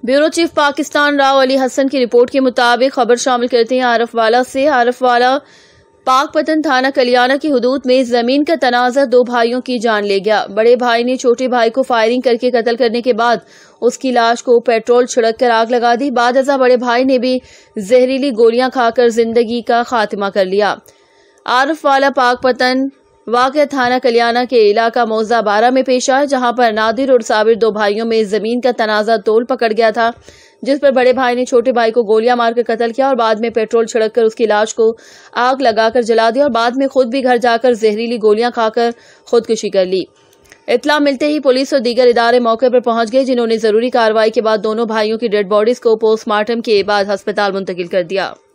Bureau chief Pakistan Rao Ali Hasan की report के मुताबिक खबर शामिल करते हैं आरफवाला से। आरफवाला पाकपतन थाना कलियाना की हुदूद में जमीन का तनाज़ा दो भाइयों की जान ले गया। बड़े भाई ने छोटे भाई को फायरिंग करके कत्ल करने के बाद उसकी लाश को पेट्रोल छिड़क कर आग लगा दी। बाद अज़ा बड़े भाई ने भी जहरीली गोलियां खाकर जिंदगी का खात्मा कर लिया। आरफवाला पाकपतन वाक़या थाना कलियाना के इलाका मौजा 12 में पेश आया, जहां पर नादिर और साबिर दो भाइयों में जमीन का तनाज़ा तोल पकड़ गया था, जिस पर बड़े भाई ने छोटे भाई को गोलियां मारकर कत्ल किया और बाद में पेट्रोल छिड़ककर उसकी लाश को आग लगाकर जला दिया और बाद में खुद भी घर जाकर जहरीली गोलियां खाकर खुदकुशी कर ली। इत्तला मिलते ही पुलिस और दीगर इदारे मौके पर पहुंच गए, जिन्होंने जरूरी कार्रवाई के बाद दोनों भाइयों की डेड बॉडीज को पोस्टमार्टम के बाद अस्पताल मुंतकिल कर दिया।